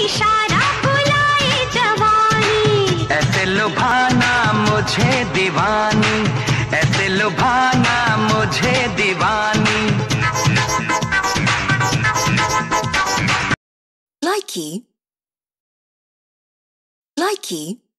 इशारा बुलाए जवानी। ऐसे लुभाना मुझे दीवानी, ऐसे लुभाना मुझे दीवानी। Likey.